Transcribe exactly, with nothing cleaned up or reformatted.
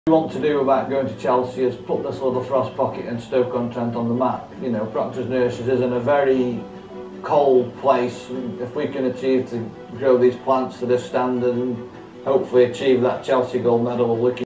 What we want to do about going to Chelsea is put this little frost pocket and Stoke-on-Trent on the map. You know, Proctor's Nurseries is in a very cold place, and if we can achieve to grow these plants to this standard and hopefully achieve that Chelsea gold medal, we're looking